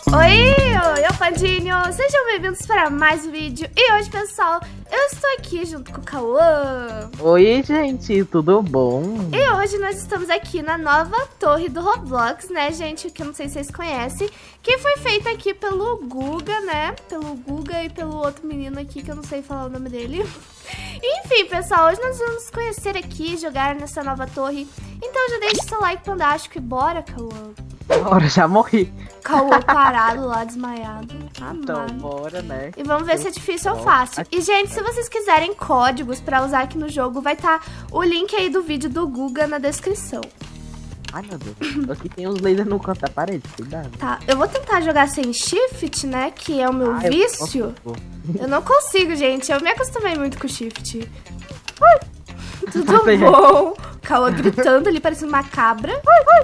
Oi, Pandinho! Sejam bem-vindos para mais um vídeo. E hoje, pessoal, eu estou aqui junto com o Cauã. Oi, gente, tudo bom? E hoje nós estamos aqui na nova torre do Roblox, né, gente? Que eu não sei se vocês conhecem. Que foi feita aqui pelo Guga, né? Pelo Guga e pelo outro menino aqui, que eu não sei falar o nome dele. Enfim, pessoal, hoje nós vamos conhecer aqui, jogar nessa nova torre. Então já deixa seu like fantástico e bora, Cauã. Bora, já morri. Cauã parado lá, desmaiado. Então, bora, né? E vamos ver se é difícil ou fácil. E, gente, se vocês quiserem códigos pra usar aqui no jogo, vai estar o link aí do vídeo do Guga na descrição. Ai, meu Deus. Aqui tem uns lasers no canto da parede, cuidado. Tá, eu vou tentar jogar sem shift, né, que é o meu vício. Eu não consigo, gente. Eu me acostumei muito com o shift. Tudo bom? Cauã gritando ali, parecendo uma cabra.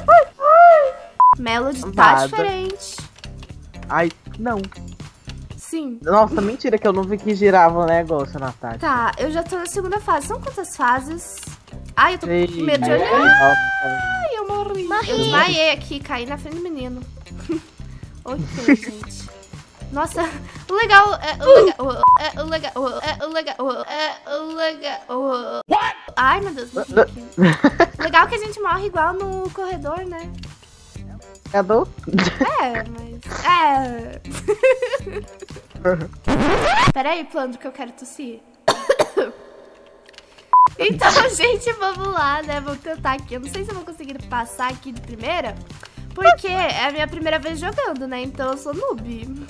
Melody tá diferente. Ai, não. Sim. Nossa, mentira que eu não vi que girava o negócio na tarde. Tá, eu já tô na segunda fase. São quantas fases? Ai, eu tô com medo de olhar. Ai, eu morri. Eu desmaiei aqui, caí na frente do menino. Ok, gente. Nossa, o legal é... Ai, meu Deus, morri aqui. O legal é que a gente morre igual no corredor, né? Cadê? É, mas... Pera aí, plano, que eu quero tossir. Então, gente, vamos lá, né? Vamos tentar aqui. Eu não sei se eu vou conseguir passar aqui de primeira, porque é a minha primeira vez jogando, né? Então eu sou noob.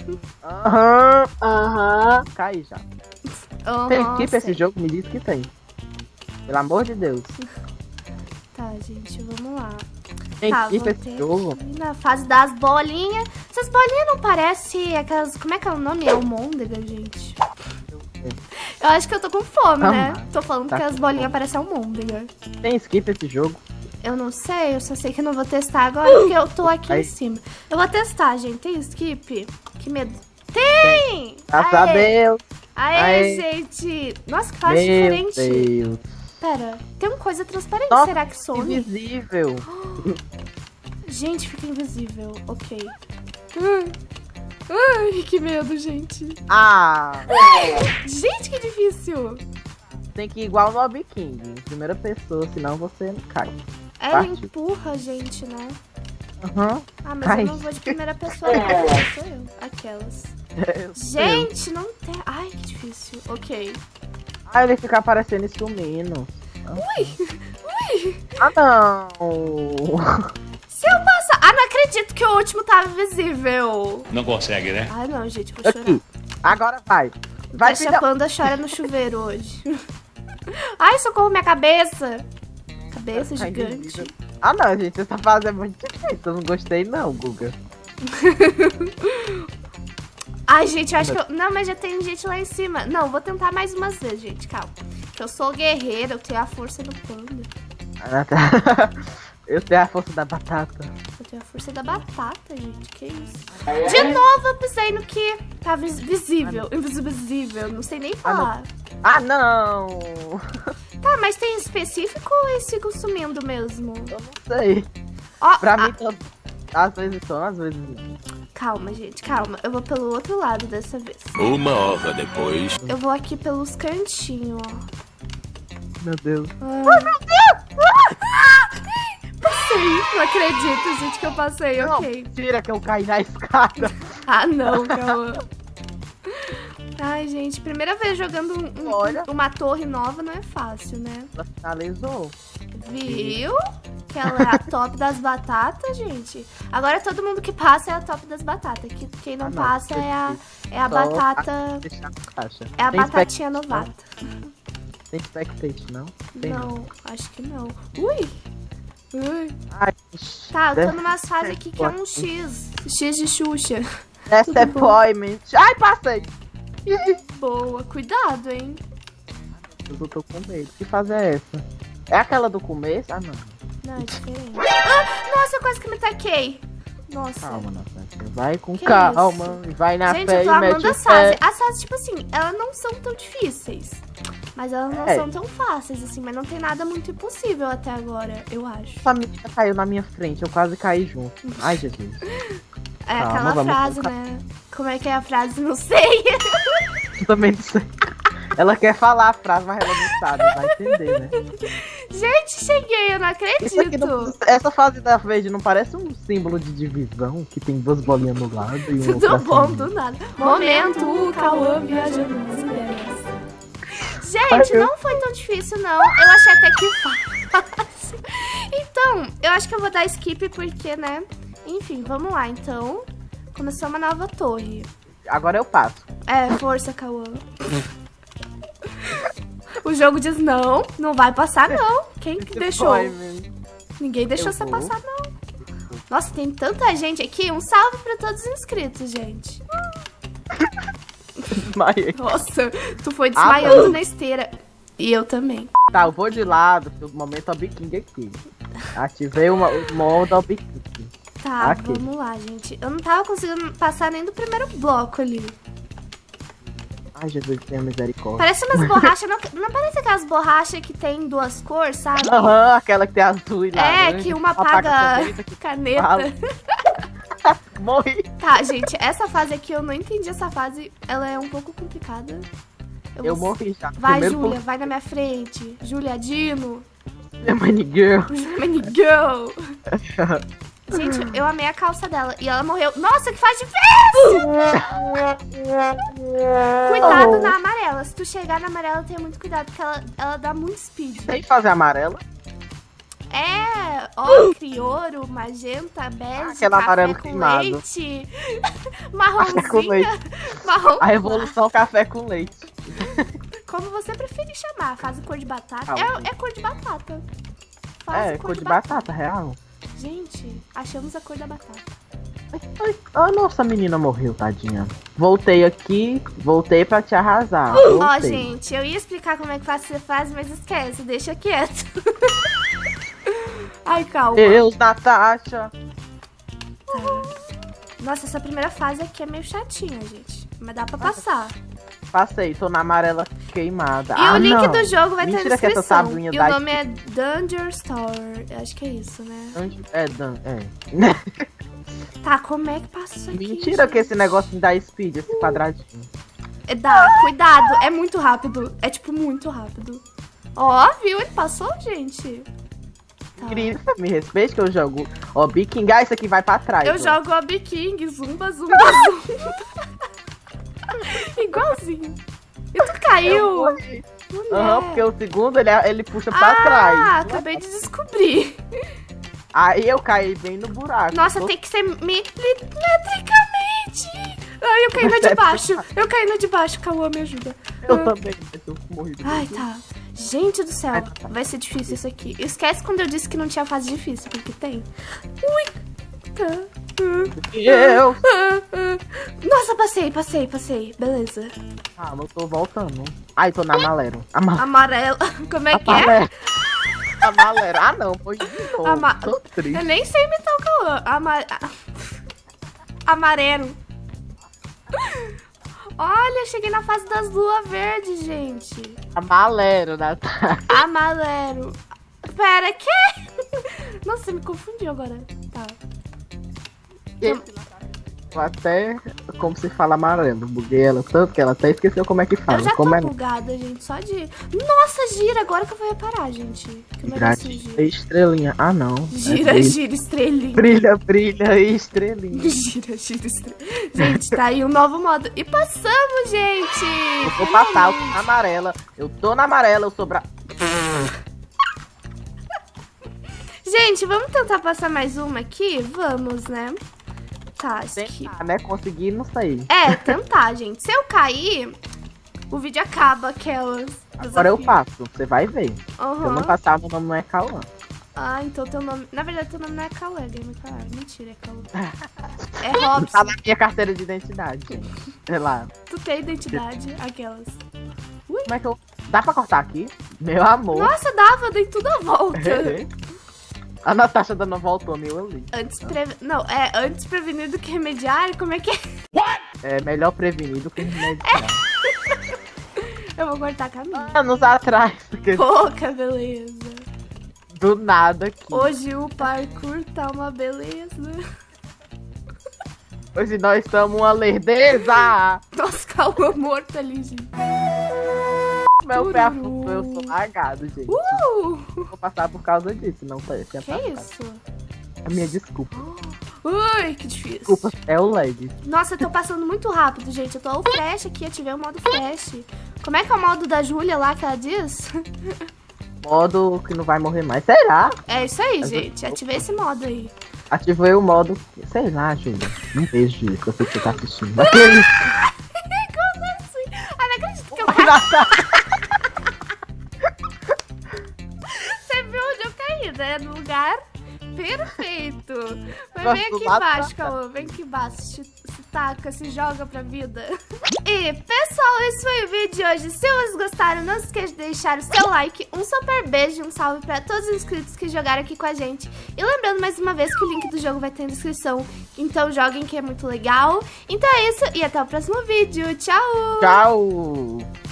Cai já. Tem skip esse jogo? Me diz que tem. Pelo amor de Deus. Tá, gente, vamos lá. Tem tá, skip esse jogo? Na fase das bolinhas. Essas bolinhas não parecem aquelas... Como é que é o nome? Almôndega, gente. Eu acho que eu tô com fome, né? Tô falando que as bolinhas parecem almôndega. Tem skip esse jogo? Eu não sei, eu só sei que eu não vou testar agora porque eu tô aqui em cima. Eu vou testar, gente. Tem skip? Que medo. Tem! Graças a Deus! Aê, gente! Nossa, que fase diferente. Deus. Pera, tem uma coisa transparente. Nossa, será que some? Invisível. Gente, fica invisível. Ok. Ai, que medo, gente. Gente, que difícil. Tem que ir igual no Mob King, em primeira pessoa, senão você não cai. Ela empurra a gente, né? Ah, mas cai. eu não vou de primeira pessoa, não. Sou eu. Aquelas. Gente, não tem... Ai, que difícil. Ok. Ah, ele fica aparecendo e sumindo. Ui! Ah, não! Se eu passar... Ah, não acredito que o último tava invisível. Não consegue, né? Ai, não, gente, vou chorar. Aqui. Agora vai. Vai, Deixa a Panda chora no chuveiro hoje. Ai, socorro, minha cabeça. Cabeça gigante. Ah, não, gente, essa fase é muito difícil. Eu não gostei, não, Guga. Ai, gente, eu acho que eu... Não, mas já tem gente lá em cima. Não, vou tentar mais umas vezes, gente, calma. Que eu sou guerreira, eu tenho a força do panda. Eu tenho a força da batata. Eu tenho a força da batata, gente, que isso. De novo eu pisei no que tá visível, invisível, não sei nem falar. Ah, não! Tá, mas tem específico ou eles ficam sumindo mesmo? Eu não sei. Ó, pra mim, às vezes são, às vezes não. Calma, gente, calma. Eu vou pelo outro lado dessa vez. 1 hora depois. Eu vou aqui pelos cantinhos, ó. Meu Deus. Ai, meu Deus! Passei. Não acredito, gente, que eu passei, não, ok. Tira que eu caí na escada. Ah, não, calma. Ai, gente, primeira vez jogando uma torre nova não é fácil, né? Ela finalizou. Viu? Que ela é a top das batatas, gente. Agora todo mundo que passa é a top das batatas. Quem não passa é a batata... É a batatinha novata. Tem spectate, não? Tem não, acho que não. Ui! Ai, tá, eu tô numa fase aqui que é um X. X de Xuxa. Disappointment. Ai, passei! Boa, cuidado, hein? Eu tô com medo. Que fase é essa? É aquela do começo? Ah, não. Não, é diferente. Ah, nossa, eu quase que me taquei. Nossa. Calma, Natácia. Vai com calma. Vai na gente, fé eu tô e mete amando as fases. As fases, tipo assim, elas não são tão difíceis. Mas elas não são tão fáceis, assim. Mas não tem nada muito impossível até agora, eu acho. A família caiu na minha frente. Eu quase caí junto. Ai, Jesus. É Calma, aquela vamos frase, colocar. né? Como é que é a frase? Não sei. Eu também não sei. Ela quer falar a frase, mas ela não sabe, vai entender, né? Gente, cheguei, eu não Isso aqui acredito. essa fase da verde não parece um símbolo de divisão, que tem duas bolinhas no lado e um Tudo bom, coraçãozinho? do nada. Momento, Cauã viajando nas ideias. Gente, não foi tão difícil, não. Eu achei até que fácil. Então, eu acho que eu vou dar skip porque, né? Enfim, vamos lá, então. Começou uma nova torre. Agora eu passo. É, força, Cauã. O jogo diz não, não vai passar, não. Quem que deixou? Vai, velho. Ninguém deixou Eu você vou. passar, não. Nossa, tem tanta gente aqui. Um salve pra todos os inscritos, gente. Desmaiei. Nossa, tu foi desmaiando não. na esteira. E eu também. Tá, eu vou de lado, no momento Obi King aqui. Ativei o modo Obi King. Tá, Aqui. vamos lá, gente. Eu não tava conseguindo passar nem do primeiro bloco ali. Ai, Jesus, tenha misericórdia. Parece umas borrachas. Não parece aquelas borrachas que tem duas cores, sabe? Aham, aquela que tem azul e É, laranja. que uma Apaga apaga caneta, que caneta. fala. Morri. Tá, gente, essa fase aqui eu não entendi. Essa fase, ela é um pouco complicada. Eu morri já. Vai, Primeiro Júlia, vai na minha frente. Júlia Dino. Money Girl. Mini Girl. Gente, eu amei a calça dela. E ela morreu. Nossa, que fase difícil! Cuidado na amarela. Se tu chegar na amarela, tenha muito cuidado, porque ela dá muito speed. Tem que fazer amarela? É, ocre, ouro, magenta, bege, Aquele café amarelo com queimado. leite, Café com marronzinha, leite. marrom. A revolução café com leite. Como você preferir chamar, faz cor de batata. Ah, É cor de batata. Faz É, cor de batata, real. Gente, achamos a cor da batata. Ai, nossa, a menina morreu, tadinha. Voltei aqui, voltei pra te arrasar. Ó, Voltei. gente, eu ia explicar como é que você faz, mas esquece, deixa quieto. Ai, calma. Deus, Natasha. Nossa, essa primeira fase aqui é meio chatinha, gente. Mas dá pra passar. Passei, tô na amarela queimada. E o link não. do jogo vai Mentira ter que na essa descrição. tabuinha E o da- nome é Danger Store. Eu acho que é isso, né? É. Tá, como é que passa isso aqui? Mentira gente? que esse negócio dá speed, esse quadradinho. Dá, cuidado. É muito rápido. É, tipo, muito rápido. Ó, viu? Ele passou, gente. Tá. Querida, me respeite que eu jogo. Ó, Biking, isso aqui vai pra trás. Eu ó. jogo Obi King, zumba, zumba, zumba. Igualzinho. E tu caiu? Eu morri. Mulher. Aham, porque o segundo ele puxa pra Ah, trás. acabei de descobrir. Aí eu caí bem no buraco. Nossa, Tô- tem que ser milimetricamente. Ai, eu caí na de baixo. Eu caí na de baixo. Cauã, me ajuda. Eu também, eu morri. Ai, tá. Gente do céu, vai ser difícil isso aqui. Esquece quando eu disse que não tinha fase difícil, porque tem. Ui. Tá. Eu. Nossa, passei. Beleza. Ah, eu tô voltando. Ai, tô na amarelo. Amarelo. Como é que é? Amarelo. Ah, não, foi de novo. Tô Eu triste. nem sei imitar o Cauã. Amarelo. Olha, cheguei na fase das luas verdes, gente. Amarelo, Natália. Amarelo. Pera, que? Nossa, me confundiu agora. Tá. Até como se fala amarelo. Buguei ela tanto que ela até esqueceu como é que fala. Eu já tô Como é bugada, gente, só de... Nossa, gira, agora que eu vou reparar, gente. Que o negócio gira. estrelinha. Ah, não. Gira, É gira, estrelinha. brilha, estrelinha. Gira, estrelinha. Gente, tá aí um novo modo. E passamos, gente! Eu vou passar, eu tô na amarela. Eu sou Gente, vamos tentar passar mais uma aqui? Vamos, né? Tá, isso aqui. tentar, né? Conseguir, não sei. É, tentar, gente. Se eu cair, o vídeo acaba, aquelas. Agora eu passo, você vai ver. Se eu Aham. não passar, meu nome não é Cauã. Ah, então teu nome... Na verdade, teu nome não é Cauã, é Game Car. Mentira, é Cauã. É Tá Robson. na minha carteira de identidade. Sei lá. Tu tem identidade, aquelas. Como é que eu... Dá pra cortar aqui? Meu amor. Nossa, dava, eu dei tudo a volta. A Natasha dando uma voltona eu ali. Não, é antes prevenir do que remediar? Como é que é? É melhor prevenir do que remediar. Eu vou cortar caminho. Anos atrás, porque Pouca beleza. do nada aqui. Hoje o parkour tá uma beleza. Hoje nós estamos uma lerdeza. Nossa, calma, morto ali, gente. Meu pé afundou, eu sou largado, gente. Vou passar por causa disso, não foi? Que isso? A minha desculpa. Ui, que difícil. Desculpa, é o lag. Nossa, eu tô passando muito rápido, gente. Eu tô ao flash aqui, ativei o modo flash. Como é que é o modo da Júlia lá que ela diz? Modo que não vai morrer mais. Será? É isso aí, gente. Ativei esse modo aí. Ativei o modo... Sei lá, Júlia. Não vejo isso, eu sei que você tá assistindo. Aquele... Como assim? Ah, não acredito que eu Você viu onde eu caí, né? No lugar perfeito. Mas vem aqui embaixo, Cauã. Vem aqui embaixo. Se taca, se joga pra vida. E, pessoal, esse foi o vídeo de hoje. Se vocês gostaram, não se esqueça de deixar o seu like, um super beijo e um salve pra todos os inscritos que jogaram aqui com a gente. E lembrando mais uma vez que o link do jogo vai ter na descrição. Então joguem, que é muito legal. Então é isso e até o próximo vídeo. Tchau! Tchau!